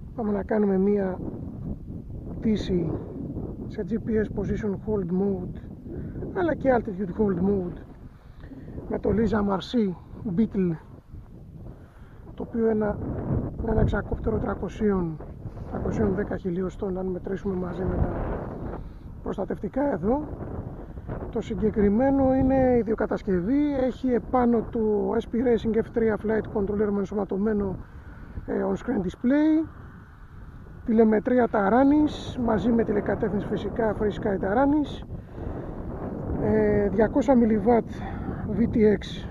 Πάμε να κάνουμε μία πτήση σε GPS Position Hold Mode αλλά και Altitude Hold Mode με το Lisa Marcy Beetle, το οποίο είναι ένα εξακόπτερο 310 χιλιοστών αν μετρήσουμε μαζί με τα προστατευτικά εδώ. Το συγκεκριμένο είναι ιδιοκατασκευή, έχει επάνω του SP Racing F3 Flight Controller με ενσωματωμένο on-screen display, τηλεμετρία Taranis μαζί με τηλεκατεύθυνση φυσικά Free Sky Taranis, 200 mW VTX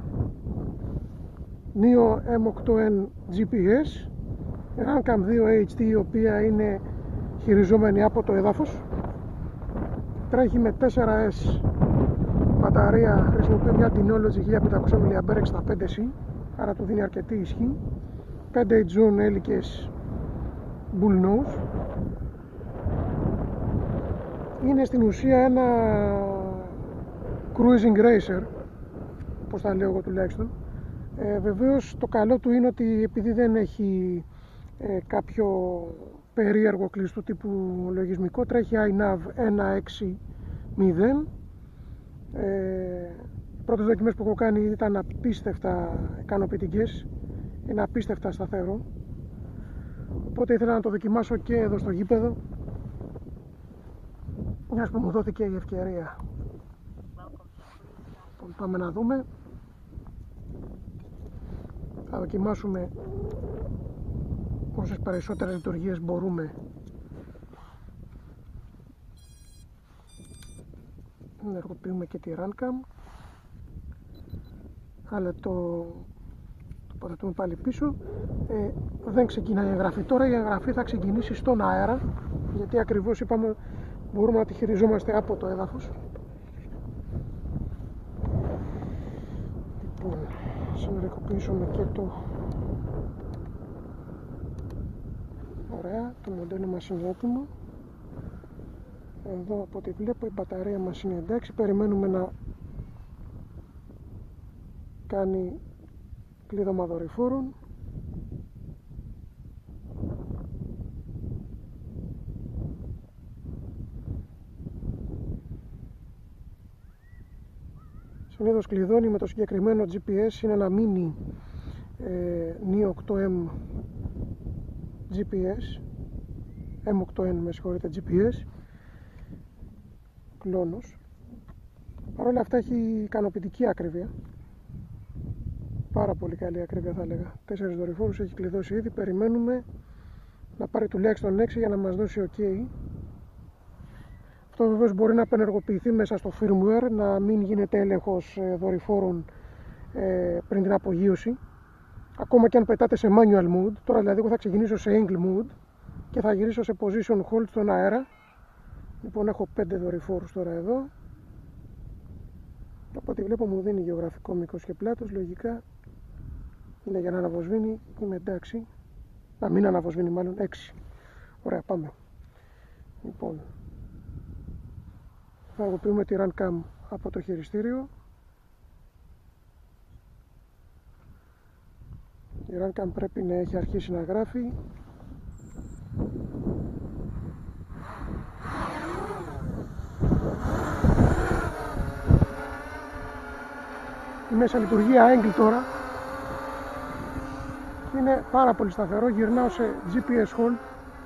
NIO M8N GPS, Runcam 2 HD, η οποία είναι χειριζόμενη από το έδαφος, τρέχει με 4S μπαταρία, χρησιμοποιεί μια Synology 1500 mAh 65C, άρα του δίνει αρκετή ισχύ, 5 zone έλικες bull nose. Είναι στην ουσία ένα cruising racer, όπως τα λέω εγώ τουλάχιστον. Βεβαίως το καλό του είναι ότι επειδή δεν έχει κάποιο περίεργο κλειστού τύπου λογισμικό, τρέχει iNav 1.6.0. Οι πρώτες δοκιμές που έχω κάνει ήταν απίστευτα ικανοποιητικές, είναι απίστευτα σταθερό, οπότε ήθελα να το δοκιμάσω και εδώ στο γήπεδο, μιας που μου δόθηκε η ευκαιρία. Πάμε να δούμε. Θα δοκιμάσουμε όσες περισσότερες λειτουργίες μπορούμε. Ενεργοποιούμε και τη Runcam, αλλά το τοποθετούμε πάλι πίσω. Δεν ξεκινάει η εγγραφή τώρα, η εγγραφή θα ξεκινήσει στον αέρα, γιατί ακριβώς είπαμε μπορούμε να τη χειριζόμαστε από το έδαφος. Λοιπόν, συνεργοποιήσουμε και το... Ωραία, το μοντέλο μας είναι έτοιμο. Εδώ από ό,τι βλέπω η μπαταρία μας είναι εντάξει, περιμένουμε να κάνει κλείδωμα δορυφόρων. Συνήθως κλειδώνει με το συγκεκριμένο GPS, είναι ένα mini NIO 8M GPS, M8N με συγχωρείτε GPS, κλόνος. Παρ' όλα αυτά έχει ικανοποιητική ακρίβεια, πάρα πολύ καλή ακρίβεια θα έλεγα. 4 δορυφόρους έχει κλειδώσει ήδη, περιμένουμε να πάρει τουλάχιστον 6 για να μας δώσει OK. Αυτό βεβαίως μπορεί να απενεργοποιηθεί μέσα στο firmware, να μην γίνεται έλεγχος δορυφόρων πριν την απογείωση, ακόμα και αν πετάτε σε manual mode. Τώρα δηλαδή εγώ θα ξεκινήσω σε angle mode και θα γυρίσω σε position hold στον αέρα. Λοιπόν, έχω 5 δορυφόρους τώρα εδώ. Από ό,τι βλέπω μου δίνει γεωγραφικό μήκος και πλάτος, λογικά είναι για να αναβοσβήνει, είμαι εντάξει. Να μην αναβοσβήνει μάλλον, 6. Ωραία, πάμε. Λοιπόν, θα ενεργοποιούμε τη Runcam από το χειριστήριο. Η Runcam πρέπει να έχει αρχίσει να γράφει. Είμαι σε λειτουργία angle τώρα. Είναι πάρα πολύ σταθερό, γυρνάω σε GPS hold.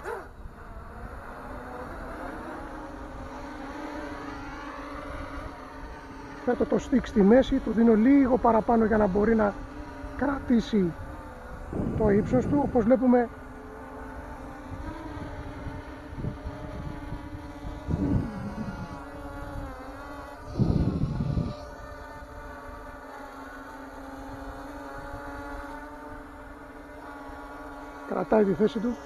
Θέτω το stick στη μέση, του δίνω λίγο παραπάνω για να μπορεί να κρατήσει το ύψος του. Όπως βλέπουμε κρατάει τη θέση του,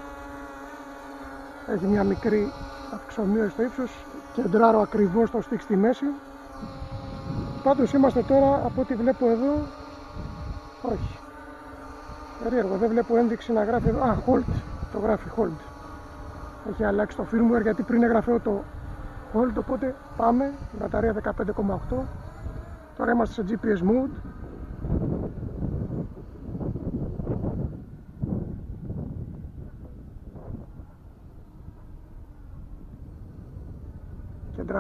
έχει μια μικρή αυξομοίωση στο ύψος, κεντράρω ακριβώς το stick στη μέση. Πάντως είμαστε τώρα, από ό,τι βλέπω εδώ, όχι, περίεργο, δεν βλέπω ένδειξη να γράφει εδώ, hold, το γράφει hold. Έχει αλλάξει το firmware γιατί πριν έγραφε το hold, οπότε πάμε, η μπαταρία 15,8, τώρα είμαστε σε GPS mode.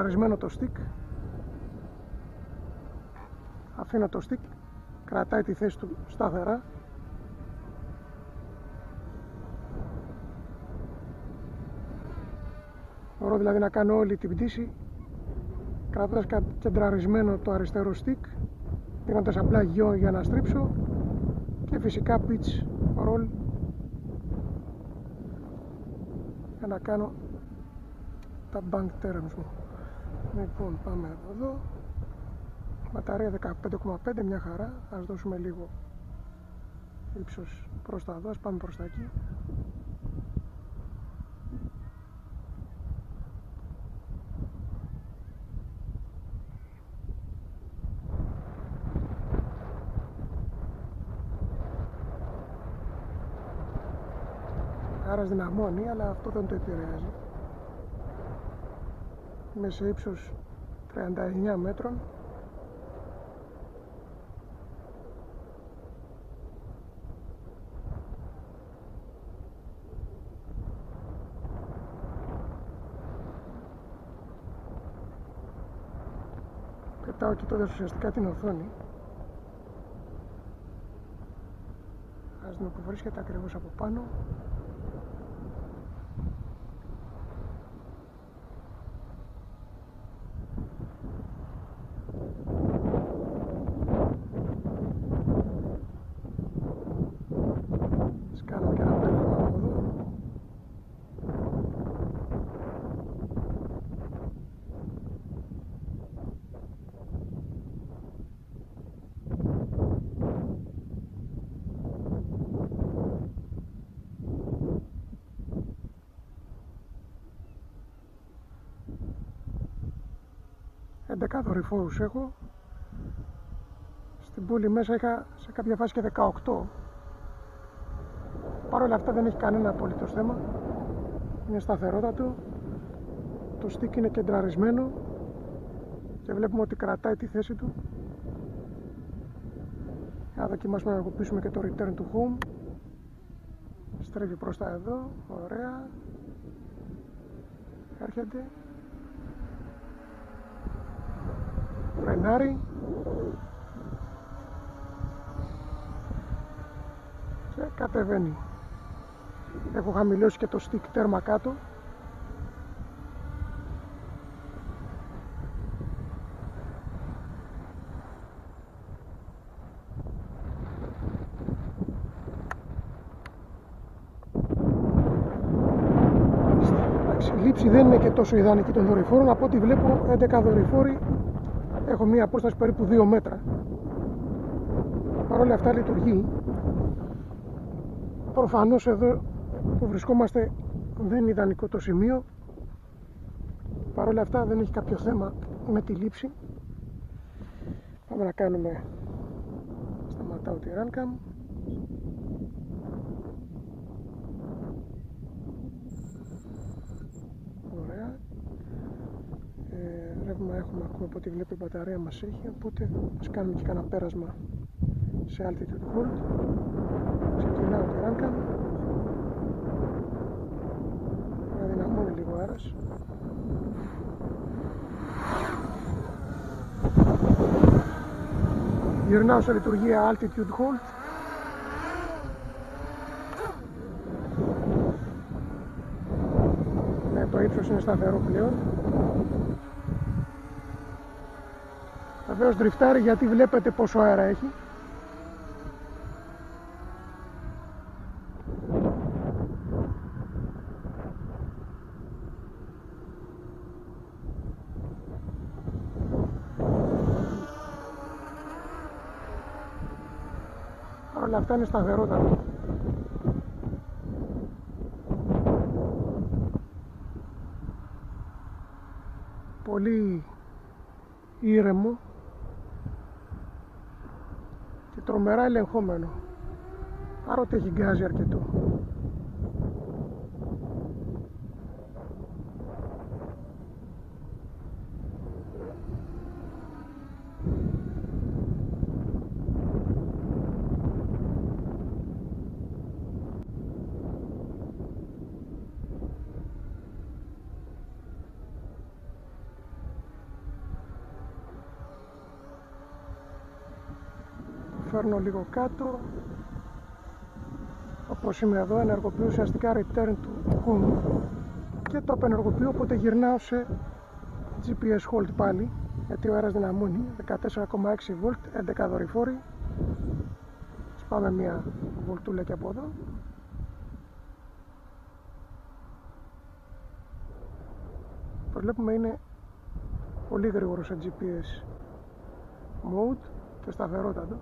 κεντραρισμένο το stick. Αφήνω το stick, κρατάει τη θέση του σταθερά. Μπορώ δηλαδή να κάνω όλη την πτήση κρατώντας κεντραρισμένο το αριστερό stick, δίνοντας απλά γιο για να στρίψω, και φυσικά pitch roll για να κάνω τα bank turns μου. Λοιπόν, πάμε εδώ. Μπαταρία 15,5, μια χαρά. Ας δώσουμε λίγο ύψος προς τα εδώ, ας πάμε προς τα εκεί. Άρα δυναμώνει, αλλά αυτό δεν το επηρεάζει. Είμαι σε ύψος 39 μέτρων. Πετάω κοιτώντας ουσιαστικά την οθόνη. Ας δούμε που βρίσκεται ακριβώς από πάνω. Ας κάνουμε και ένα πέρασμα από εδώ. Εντεκά δορυφόρους έχω. Στην πόλη μέσα είχα σε κάποια φάση και 18. Παρ' όλα αυτά δεν έχει κανένα απολύτως θέμα. Είναι σταθερότατο. Το stick είναι κεντραρισμένο και βλέπουμε ότι κρατάει τη θέση του. Να δοκιμάσουμε να ενεργοποιήσουμε και το return to home. Στρέφει προς τα εδώ. Ωραία. Έρχεται. Φρενάρει και κατεβαίνει. Έχω χαμηλώσει και το stick τέρμα κάτω. Η λήψη δεν είναι και τόσο ιδανική των δορυφόρων. Από ό,τι βλέπω 11 δορυφόροι, έχω μία απόσταση περίπου 2 μέτρα. Παρ' όλα αυτά λειτουργεί. Προφανώς εδώ που βρισκόμαστε δεν είναι ιδανικό το σημείο. Παρ' όλα αυτά δεν έχει κάποιο θέμα με τη λήψη. Πάμε να κάνουμε. Σταματάω τη RunCam. Ωραία. Ρεύμα έχουμε ακόμα, από ό,τι βλέπω η μπαταρία μας έχει, οπότε ας κάνουμε και κανένα πέρασμα σε altitude hold. Ξεκινάω τη RunCam. Να δυναμώνει λίγο αέρας. Γυρνάω σε λειτουργία altitude hold. Ναι, το ύψος είναι σταθερό πλέον. Βεβαίως ντριφτάρει γιατί βλέπετε πόσο αέρα έχει. Όλα αυτά είναι σταθερότατα. Πολύ ήρεμο και τρομερά ελεγχόμενο. Άρα ότι έχει γκάζι αρκετό. φέρνω λίγο κάτω. Όπως είμαι εδώ, ενεργοποιώ ουσιαστικά return to home και το απενεργοποιώ, οπότε γυρνάω σε GPS hold πάλι, γιατί ο αέρας δυναμώνει 14,6 volt, 11 δορυφόροι. Πάμε μια βολτούλα και από εδώ. Το βλέπουμε είναι πολύ γρήγορο σε GPS mode και σταθερότατο.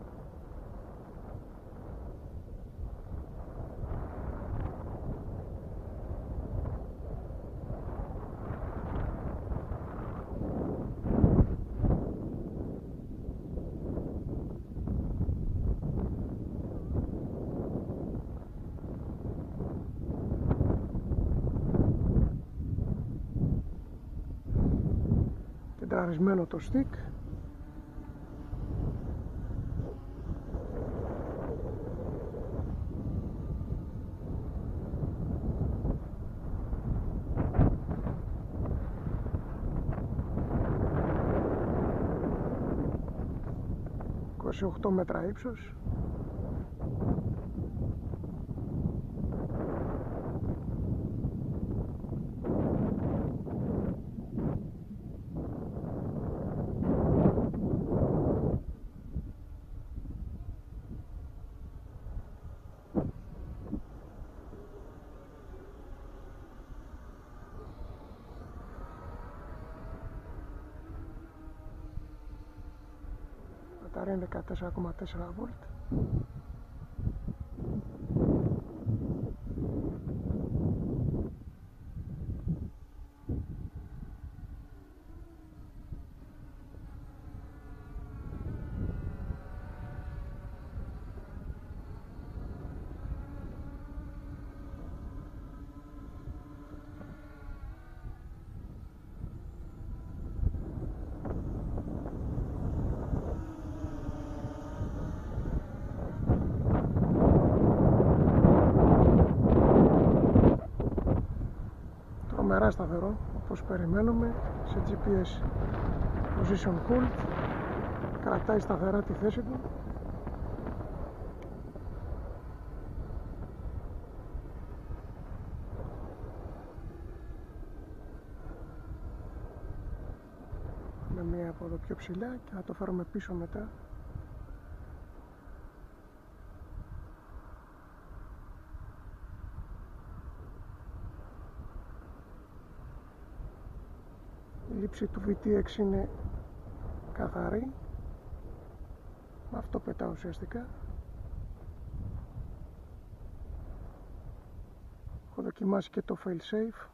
Κεντραρισμένο το stick. Σε 8 μέτρα ύψος. Μπαταρία είναι 14,4 volt. Τρομερά σταθερό, όπως περιμένουμε, σε GPS position hold, κρατάει σταθερά τη θέση του. Με μία από εδώ πιο ψηλά και θα το φέρουμε πίσω μετά. Η λήψη του VTX είναι καθαρή. Με αυτό πετάω ουσιαστικά. Έχω δοκιμάσει και το fail safe.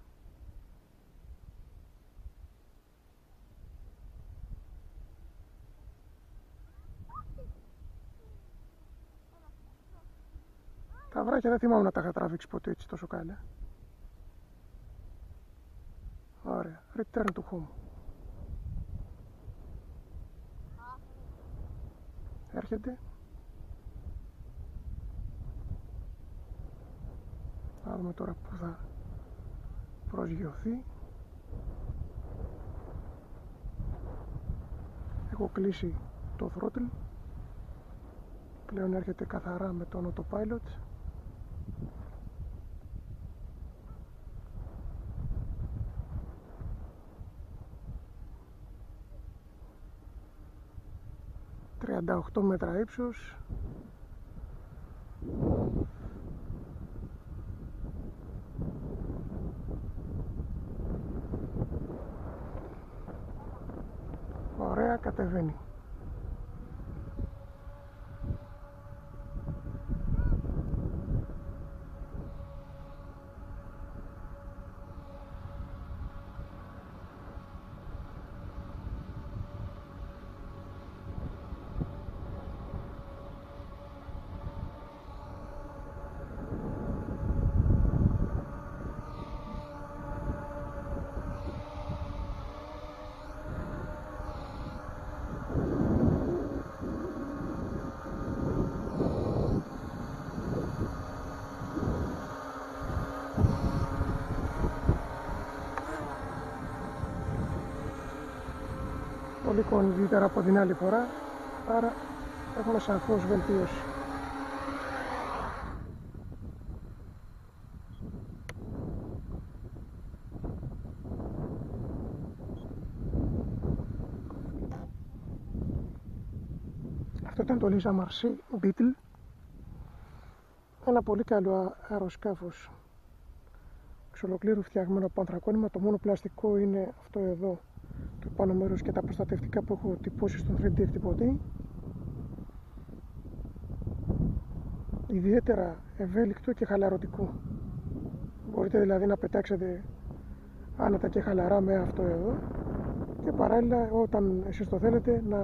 Τα βράχια δεν θυμάμαι να τα είχα τραβήξει ποτέ έτσι τόσο καλά. Ωραία, return to home. Έρχεται. Θα δούμε τώρα που θα προσγειωθεί. Έχω κλείσει το throttle. Πλέον έρχεται καθαρά με τον autopilot. ...38 μέτρα ύψος. Ωραία, κατεβαίνει. Πολύ κονδύτερα από την άλλη φορά, άρα έχουμε σαφώς βελτίωση. Αυτό ήταν το Lisa Marcy Beetle, ένα πολύ καλό αεροσκάφος εξ ολοκλήρου φτιαγμένο από ανθρακόνημα. Το μόνο πλαστικό είναι αυτό εδώ, το πάνω μέρος και τα προστατευτικά που έχω τυπώσει στον 3D εκτυπωτή. Ιδιαίτερα ευέλικτο και χαλαρωτικό. Μπορείτε δηλαδή να πετάξετε άνετα και χαλαρά με αυτό εδώ και παράλληλα όταν εσείς το θέλετε να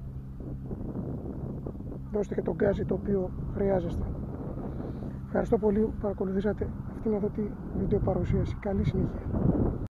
δώσετε και τον γκάζι το οποίο χρειάζεστε. Ευχαριστώ πολύ που παρακολουθήσατε αυτήν εδώ τη βίντεο παρουσίαση. Καλή συνέχεια.